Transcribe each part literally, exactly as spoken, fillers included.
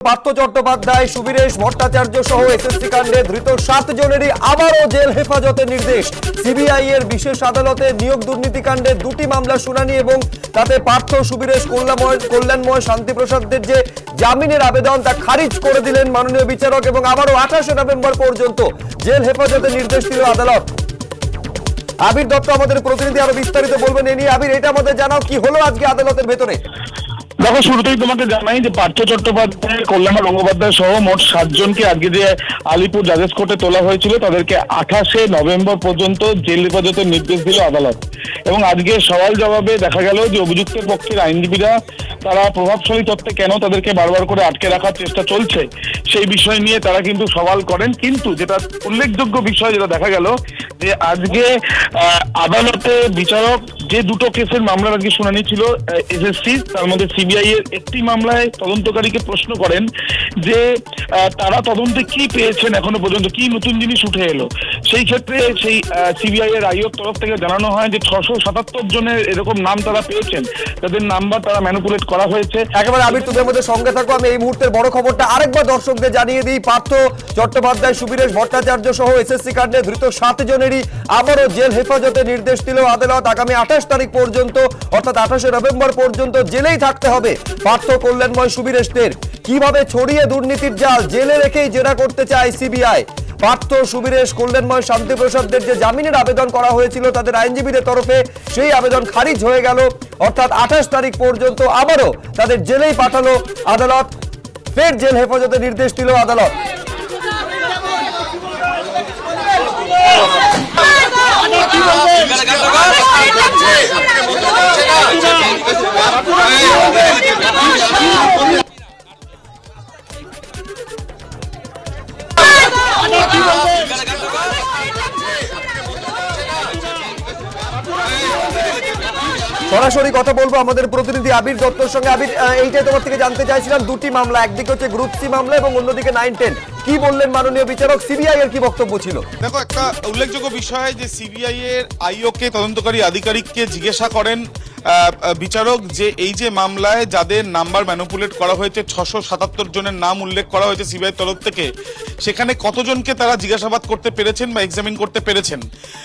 পার্থ চট্টোপাধ্যায়, সুবীরেশ ভট্টাচার্য সহ এসএসসি কাণ্ডে ধৃত সাত জনেরই আবারও জেল হেফাজতের নির্দেশ। সিবিআই এর বিশেষ আদালতে নিয়োগ দুর্নীতি কাণ্ডে দুটি মামলা শুনানি এবং তাতে পার্থ, সুবীরেশ, কল্যাণময় কল্যাণময় শান্তিপ্রসাদের যে জামিনের আবেদন তা খারিজ করে দিলেন মাননীয় বিচারক এবং আবারও আঠাশে নভেম্বর পর্যন্ত জেল হেফাজতের নির্দেশ দিল আদালত। আবির দত্ত আমাদের প্রতিনিধি আরো বিস্তারিত বলবেন এ নিয়ে। আবির, এটা আমাদের জানাও কি হলো আজকে আদালতের ভেতরে। দেখো, শুরুতেই তোমাকে জানাই যে পার্থ চট্টোপাধ্যায়, কল্যাণ গঙ্গোপাধ্যায় সহ মোট সাতজনকে আজকে যে আলিপুর জাজেস কোর্টে তোলা হয়েছিল তাদেরকে আঠাশে নভেম্বর পর্যন্ত জেল হেফাজতের নির্দেশ দিল আদালত। এবং আজকে সওয়াল জবাবে দেখা গেল যে অভিযুক্তের পক্ষের আইনজীবীরা তারা প্রভাবশালী তত্ত্বে কেন তাদেরকে বারবার করে আটকে রাখার চেষ্টা চলছে সেই বিষয় নিয়ে তারা কিন্তু সওয়াল করেন। কিন্তু যেটা উল্লেখযোগ্য বিষয় যেটা দেখা গেল যে আজকে আদালতে বিচারক যে দুটো কেসের মামলার আজকে শুনানি ছিল এসএসসি, তার মধ্যে সিবিআই এর একটি মামলায় তদন্তকারীকে প্রশ্ন করেন যে তারা তদন্তে কি পেয়েছেন, এখনো পর্যন্ত কি নতুন জিনিস উঠে এলো। সেই ক্ষেত্রে সেই সিবিআই এর আইওর তরফ থেকে জানানো হয় যে ছশো সাতাত্তর জনের এরকম নাম তারা পেয়েছেন, তাদের নাম্বার তারা ম্যানিপুলেট করা হয়েছে। একেবারে আবির, তোদের মধ্যে সঙ্গে থাকো। আমি এই মুহূর্তের বড় খবরটা আরেকবার দর্শকদের জানিয়ে দিই। পার্থ চট্টোপাধ্যায়, সুবীরেশ ভট্টাচার্য সহ এসএসসি কাণ্ডে ধৃত সাত জনেরই আবারও জেল হেফাজতের নির্দেশ দিল আদালত। আগামী আঠাশ তারিখ পর্যন্ত অর্থাৎ আঠাশে নভেম্বর পর্যন্ত জেলেই থাকতে হবে পার্থ, কল্যাণময়, সুবীরেশদের। কিভাবে ছড়িয়ে দুর্নীতির জাল জেলে রেখেই জেরা করতে চায় সিবিআই। পার্থ, সুবীরেশ, কল্যাণময় শান্তিপ্রসাদের যে জামিনের আবেদন করা হয়েছিল তাদের আইনজীবীদের তরফে সেই আবেদন খারিজ হয়ে গেল। অর্থাৎ আঠাশ তারিখ পর্যন্ত আবারও তাদের জেলেই পাঠালো আদালত। ফের জেল হেফাজতে নির্দেশ দিল আদালত। সরাসরি কথা বলবো আমাদের প্রতিনিধি আবির দত্তর সঙ্গে। আবির, এইটাই তোমার থেকে জানতে চাইছিলাম, দুটি মামলা, একদিকে হচ্ছে গ্রুপ সি মামলা এবং অন্যদিকে নাইন টেন, কি বললেন মাননীয় বিচারক? সিবিআই এর কি বক্তব্য ছিল? দেখো, একটা উল্লেখযোগ্য বিষয় যে সিবিআই এর আইও কে তদন্তকারী আধিকারিককে জিজ্ঞাসা করেন বিচারক যে এই যে মামলায় যাদের নাম্বার ম্যানিপুলেট করা হয়েছে, ছশো সাতাত্তর জনের নাম উল্লেখ করা হয়েছে সিবিআই তরফ থেকে, সেখানে কতজনকে তারা জিজ্ঞাসাবাদ করতে পেরেছেন বা এক্সামিন করতে পেরেছেন।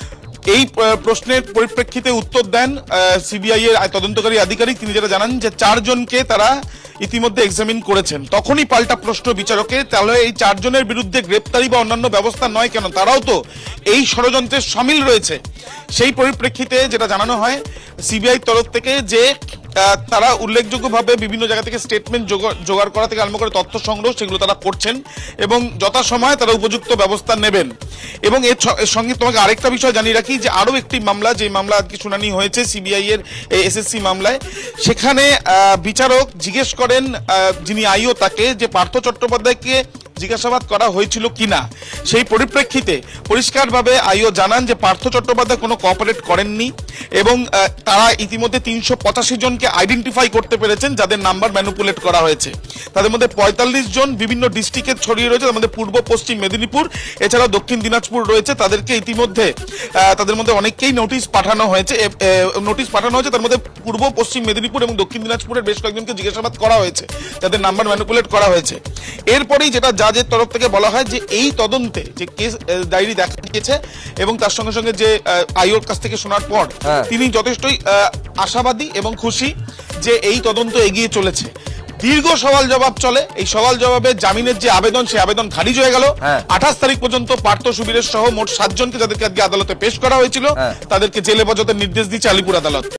এই প্রশ্নের পরিপ্রেক্ষিতে উত্তর দেন সিবিআই এর তদন্তকারী আধিকারিক। তিনি যেটা জানান যে চারজনকে তারা ইতিমধ্যে এক্সামিন করেছেন। তখনই পাল্টা প্রশ্ন বিচারকের, তাহলে এই চারজনের বিরুদ্ধে গ্রেপ্তারি বা অন্যান্য ব্যবস্থা নয় কেন? তারাও তো এই ষড়যন্ত্রের সামিল রয়েছে। সেই পরিপ্রেক্ষিতে যেটা জানানো হয় সিবিআই তরফ থেকে যে তারা উল্লেখযোগ্যভাবে বিভিন্ন জায়গা থেকে স্টেটমেন্ট জোগাড় করা থেকে আরম্ভ করে তথ্য সংগ্রহ সেগুলো তারা করছেন এবং যথাসময়ে তারা উপযুক্ত ব্যবস্থা নেবেন। এবং এর সঙ্গে তোমাকে আরেকটা বিষয় জানিয়ে রাখি যে আরো একটি মামলা, যে মামলা আজকে শুনানি হয়েছে সিবিআই এর এসএসসি মামলায়, সেখানে বিচারক জিজ্ঞেস করেন যিনি আইও তাকে যে পার্থ চট্টোপাধ্যায়কে জিজ্ঞাসাবাদ করা হয়েছিল কিনা। সেই পরিপ্রেক্ষিতে পরিষ্কারভাবে আইও জানান যে পার্থ চট্টোপাধ্যায় কোনো কোঅপারেট করেননি এবং তারা ইতিমধ্যে তিনশো পঁচাশি জনকে আইডেন্টিফাই করতে পেরেছেন যাদের নাম্বার ম্যানিপুলেট করা হয়েছে। তাদের মধ্যে পঁয়তাল্লিশ জন বিভিন্ন ডিস্ট্রিক্টে ছড়িয়ে রয়েছে, তার মধ্যে পূর্ব পশ্চিম মেদিনীপুর এছাড়াও দক্ষিণ দিনাজপুর রয়েছে। তাদেরকে ইতিমধ্যে তাদের মধ্যে অনেককেই নোটিশ পাঠানো হয়েছে নোটিশ পাঠানো হয়েছে তার মধ্যে পূর্ব পশ্চিম মেদিনীপুর এবং দক্ষিণ দিনাজপুরের বেশ কয়েকজনকে জিজ্ঞাসাবাদ করা হয়েছে যাদের নাম্বার ম্যানিপুলেট করা হয়েছে। এরপরেই যেটা জাজের তরফ থেকে বলা হয় যে এই তদন্তে যে কেস ডায়েরি দেখা গিয়েছে এবং তার সঙ্গে সঙ্গে যে আইওর কাছ থেকে শোনার পর তিনি যথেষ্টই আশাবাদী এবং খুশি যে এই তদন্ত এগিয়ে চলেছে। দীর্ঘ সওয়াল জবাব চলে, এই সওয়াল জবাবে জামিনের যে আবেদন সেই আবেদন খারিজ হয়ে গেল। আঠাশ তারিখ পর্যন্ত পার্থ, সুবীরেশ সহ মোট সাতজনকে যাদেরকে আজকে আদালতে পেশ করা হয়েছিল তাদেরকে জেলে হেফাজতের নির্দেশ দিয়েছে আলিপুর আদালত।